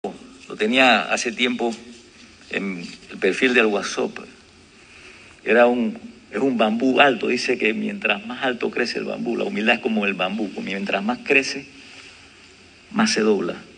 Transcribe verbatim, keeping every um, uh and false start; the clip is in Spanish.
Lo tenía hace tiempo en el perfil del WhatsApp. Era un, es un bambú alto. Dice que mientras más alto crece el bambú, la humildad es como el bambú. Mientras más crece, más se dobla.